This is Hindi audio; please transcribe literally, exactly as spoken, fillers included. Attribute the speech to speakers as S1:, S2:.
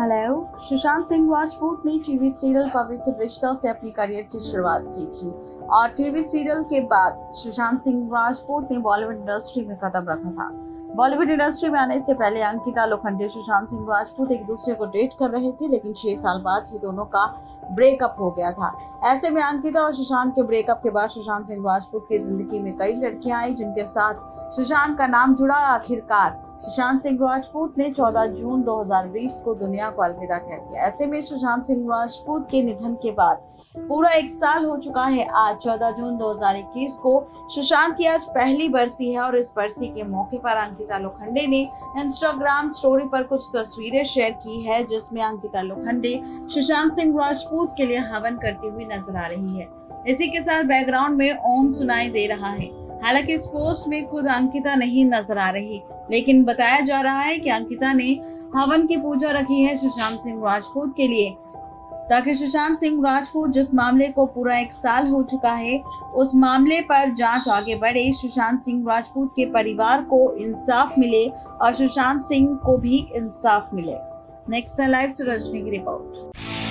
S1: हेलो। सुशांत सिंह राजपूत ने टीवी सीरियल पवित्र रिश्ता से अपनी करियर की शुरुआत की थी और टीवी सीरियल के बाद सुशांत सिंह राजपूत ने बॉलीवुड इंडस्ट्री में कदम रखा था। बॉलीवुड इंडस्ट्री में आने से पहले अंकिता लोखंडे सुशांत सिंह राजपूत एक दूसरे को डेट कर रहे थे, लेकिन छह साल बाद ही दोनों का ब्रेकअप हो गया था। ऐसे में अंकिता और सुशांत के ब्रेकअप के बाद सुशांत सिंह राजपूत की जिंदगी में कई लड़कियां आई जिनके साथ सुशांत का नाम जुड़ा। आखिरकार सुशांत सिंह राजपूत ने चौदह जून दो हज़ार बीस को दुनिया को अलविदा कह दिया। ऐसे में सुशांत सिंह राजपूत के निधन के बाद पूरा एक साल हो चुका है। आज चौदह जून दो हज़ार इक्कीस को सुशांत की आज पहली बरसी है और इस बरसी के मौके पर अंकिता लोखंडे ने इंस्टाग्राम स्टोरी पर कुछ तस्वीरें शेयर की है, जिसमें अंकिता लोखंडे सुशांत सिंह राजपूत के लिए हवन करती हुई नजर आ रही है। इसी के साथ बैकग्राउंड में ओम सुनाई दे रहा है। हालांकि इस पोस्ट में खुद अंकिता नहीं नजर आ रही, लेकिन बताया जा रहा है कि अंकिता ने हवन की पूजा रखी है सुशांत सिंह राजपूत के लिए, ताकि सुशांत सिंह राजपूत जिस मामले को पूरा एक साल हो चुका है उस मामले पर जांच आगे बढ़े, सुशांत सिंह राजपूत के परिवार को इंसाफ मिले और सुशांत सिंह को भी इंसाफ मिले। नेक्स्ट लाइव से रजनी की रिपोर्ट।